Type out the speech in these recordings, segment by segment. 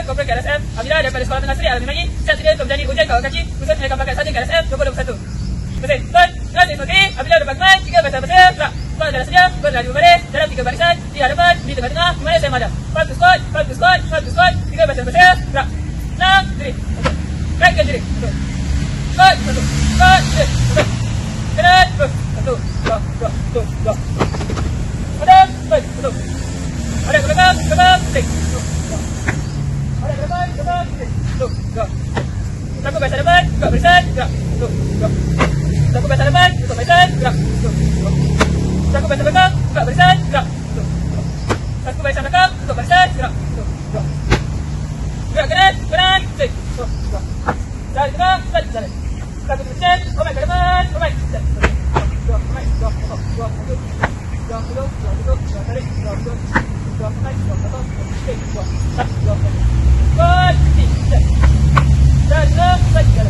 Korporat KLSM Amira daripada Sekolah Tengah Seri Al-Minagi siap sedia untuk menjalani ujian kawal kaci khusus menaikkan pangkat Sarjan KLSM 2021. Terima kasih. Tuan, terima kasih. Apabila ada panggilan 3 barisan bersedia, gerak. Squad adalah sedia, squad adalah 5 baris, dalam 3 barisan, di hadapan, di tengah-tengah, di mana saya madam. Front to squad, front to squad, front to squad, 3 barisan bersedia, gerak. 6, diri. Back ke diri. Squad, satu. Squad, diri. Kanan, satu. Dua. Madam, baik, satu. Ada ke belakang, stick. Ada ke depan, stick. Dua. Satu barisan depan, buka barisan, gerak. Dua. Satu barisan depan, buka barisan, gerak. Dua. Satu barisan belakang, buka barisan, gerak. Satu barisan belakang, buka barisan, gerak. Dua. Gerak kanan, stick. Dua. Jalan tengah, jalan. Satu persen, omat ke depan, omat. Dua, tarik, dua, stick. Dua. Good, stick. Jalan tengah, jalan.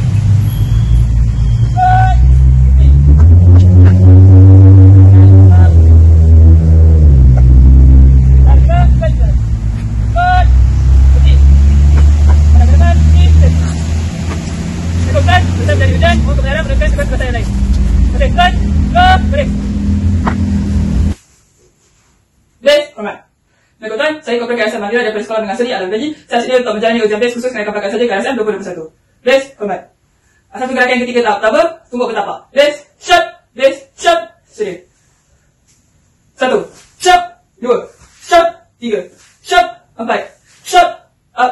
Saya Korporat KLSM Amira daripada Sekolah Tengah Seri Al-Minagi siap sedia untuk menjalani ujian base khusus menaikkan pangkat Sarjan KLSM 2021. Base, hormat. Satu gerakan yang ketiga tahap pertama, tumbuk bertapak. Base, shot, sedia. 1, shot, 2, shot, 3, shot, 4, shot, up.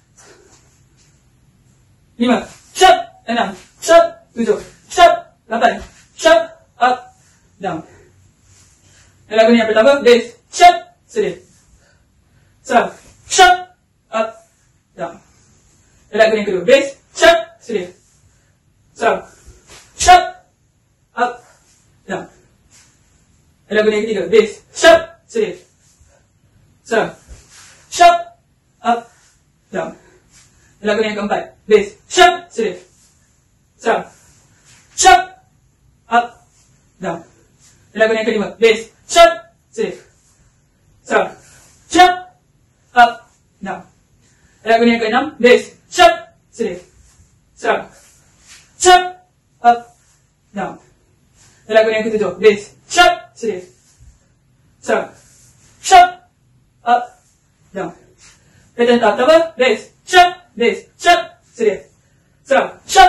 5, shot, 6, shot, 7, shot, 8, shot, up, down. Dan lagu ni yang pertama, base, shot, sedia. Serang, shot, up, down. Dan lagu yang kedua, base, shot, sedia. Serang, shot, up, down. Dan lagu yang ketiga, base, shot, sedia. Serang, shot, up, down. Dan lagu yang keempat, base, shot, sedia. Serang, shot, up, down. Dan lagu yang kelima, base, shot, sedia. Serang, shot, up, down. Dan lagu yang keenam, base, shot, sedia. Serang, shot, up, down. Dan lagu yang ketujuh, base, shot, sedia. Serang, shot, up, down. Dan tahap pertama, base, shot, sedia. Serang, shot,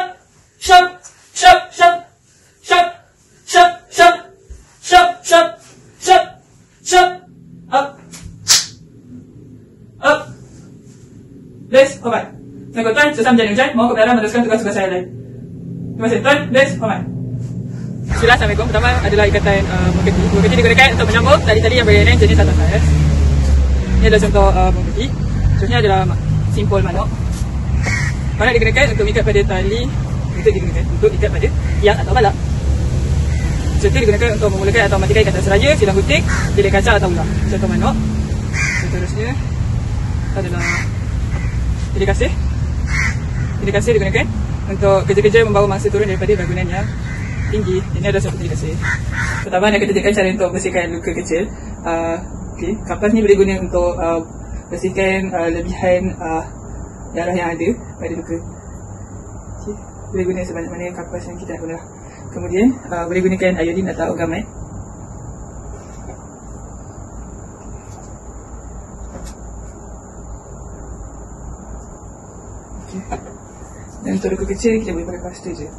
up. Base, hormat. Tengok tuan, selesai menjalani ujian, mohon kebenaran meneruskan tugas-tugas saya lain. Terima kasih tuan, base, hormat. Bismillah, Assalamualaikum. Pertama adalah ikatan mengketi. Mengketi digunakan untuk menyambung tali-tali yang berlainan jenis atas atas. Ini adalah contoh mengketi. Contohnya adalah simpul manok. Manok digunakan untuk ikat pada tali. Untuk digunakan untuk ikat pada tiang atau balak. Contoh digunakan untuk memulakan atau mematikan ikatan seraya, silang gunting, bilik kaca atau ular. Contoh manok. Seterusnya adalah bilik kasih. Bilik kasih digunakan untuk kerja-kerja membawa mangsa turun daripada bangunan yang tinggi. Ini adalah satu bilik kasih. Pertama, nak kita tunjukkan cara untuk bersihkan luka kecil. Kapas ni boleh guna untuk bersihkan lebihan darah yang ada pada luka. Boleh guna sebanyak-banyak kapas yang kita nak guna. Kemudian boleh gunakan iodine atau ogamet. Dan untuk luka kecil kita boleh pakai plaster je.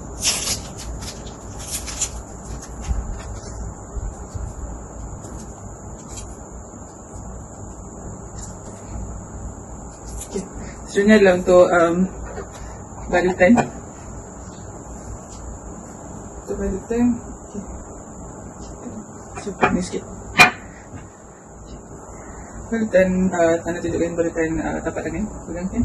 Seterusnya adalah untuk balutan. Untuk balutan, cuba ni sikit. Balutan, anda tunjukkan balutan tapak tangan, pegangkan.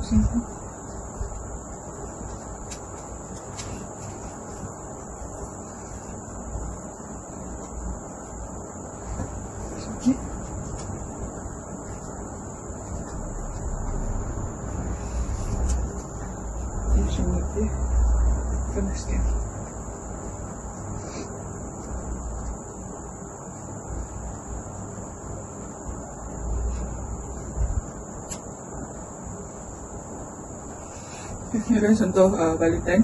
Okey. InsyaAllah dia panas kan. Ini adalah contoh balutan.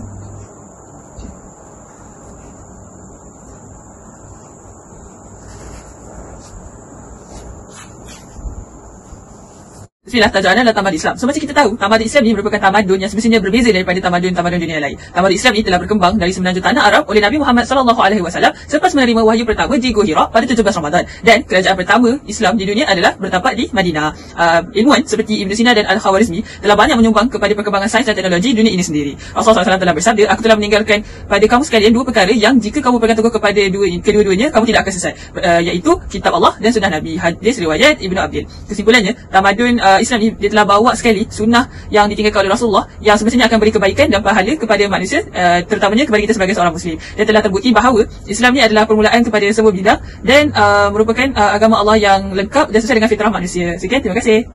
Bismillah, tajuk adalah tamadun Islam. So macam kita tahu, tamadun Islam ni merupakan tamadun yang semestinya berbeza daripada tamadun-tamadun dunia lain. Tamadun Islam ni telah berkembang dari semenanjung tanah Arab oleh Nabi Muhammad SAW selepas menerima wahyu pertama di Gua Hira pada 17 Ramadan. Dan kerajaan pertama Islam di dunia adalah bertapak di Madinah. Ilmuwan seperti Ibn Sina dan Al-Khawarizmi telah banyak menyumbang kepada perkembangan sains dan teknologi dunia ini sendiri. Rasulullah SAW telah bersabda, aku telah meninggalkan pada kamu sekalian dua perkara yang jika kamu pegang teguh kepada kedua-duanya, kamu tidak akan sesat, iaitu kitab Allah dan sunnah Nabi. Hadis riwayat Ibnu Abdil. Kesimpulannya, tamadun Islam ni dia telah bawa sekali sunnah yang ditinggalkan oleh Rasulullah yang semestinya akan beri kebaikan dan pahala kepada manusia, terutamanya kepada kita sebagai seorang Muslim. Dan telah terbukti bahawa Islam ni adalah permulaan kepada semua bidang dan merupakan agama Allah yang lengkap dan sesuai dengan fitrah manusia. Sekian, terima kasih.